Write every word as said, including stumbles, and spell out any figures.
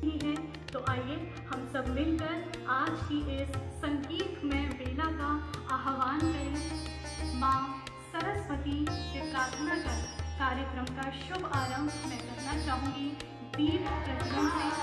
ही है। तो आइए हम सब मिलकर आज की इस संगीतमय बेला का आह्वान करें। माँ सरस्वती से प्रार्थना कर कार्यक्रम का शुभ आरंभ मैं करना चाहूँगी दीप प्रज्वलन से।